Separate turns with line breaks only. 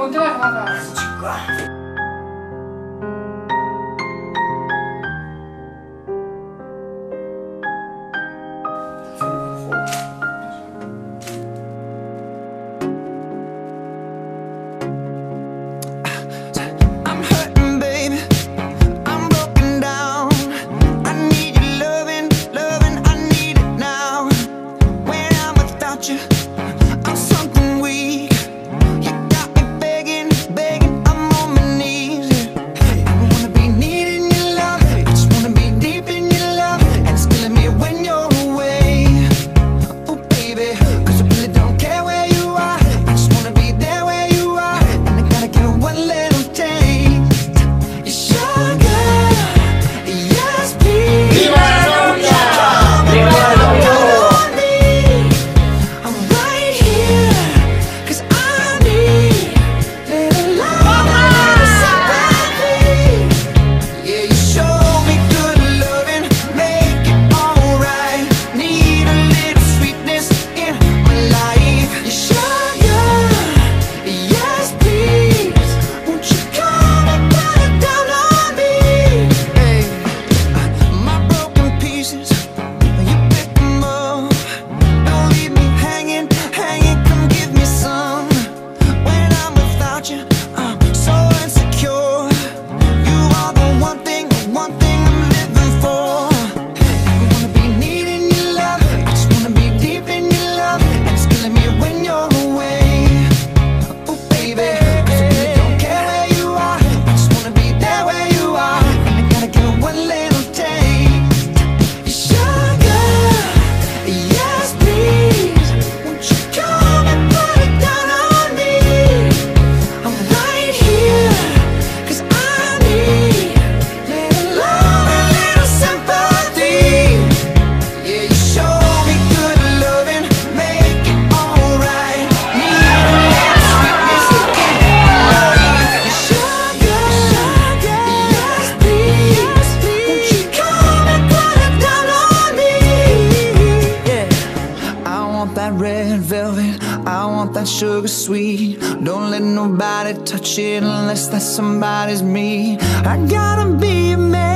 ponte las gafas, chica.
I'm something weak. You got me begging, begging. I'm on my knees. I wanna be needing your love. I just wanna be deep in your love. And it's killing me when you're away. Oh baby, 'cause I really don't care where you are. I just wanna be there where you are. And I gotta get one little taste. Your sugar, yes please.
¡Viva la novia! ¡Viva la novia!
I want that sugar sweet. Don't let nobody touch it unless that somebody's me. I gotta be a man.